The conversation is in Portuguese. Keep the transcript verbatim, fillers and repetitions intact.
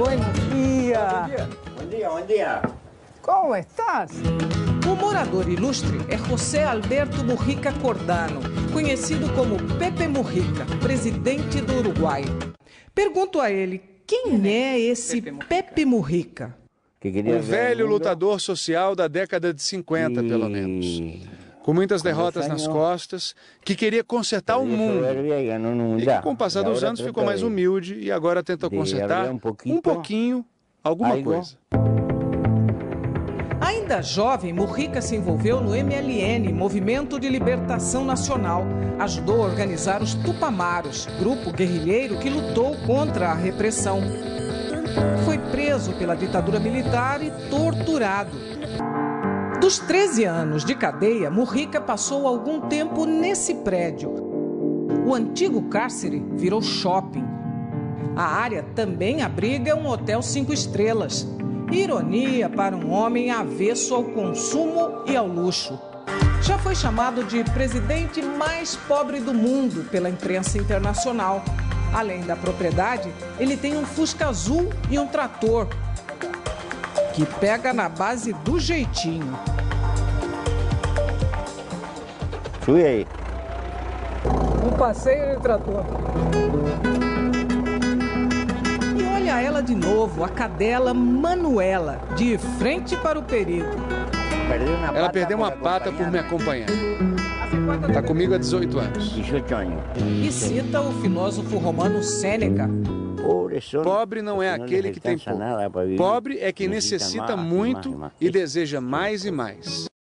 Buenos días. Bom dia, bom dia. ¿Cómo estás? O morador ilustre é José Alberto Mujica Cordano, conhecido como Pepe Mujica, presidente do Uruguai. Pergunto a ele, quem é esse Pepe Mujica? Um velho lutador social da década de cinquenta, pelo menos. Com muitas derrotas nas costas, que queria consertar o mundo. E que, com o passar dos anos, ficou mais humilde e agora tenta consertar um pouquinho, alguma coisa. Ainda jovem, Mujica se envolveu no M L N, Movimento de Libertação Nacional. Ajudou a organizar os Tupamaros, grupo guerrilheiro que lutou contra a repressão. Foi preso pela ditadura militar e torturado. Dos treze anos de cadeia, Mujica passou algum tempo nesse prédio. O antigo cárcere virou shopping. A área também abriga um hotel cinco estrelas. Ironia para um homem avesso ao consumo e ao luxo. Já foi chamado de presidente mais pobre do mundo pela imprensa internacional. Além da propriedade, ele tem um Fusca azul e um trator, que pega na base do jeitinho. Fui aí. Um passeio de trator. E olha ela de novo, a cadela Manuela, de frente para o perigo. Ela perdeu uma pata por me acompanhar. Está comigo há dezoito anos. E cita o filósofo romano Sêneca. Pobre não é aquele que tem pouco. Pobre é quem necessita muito e deseja mais e mais.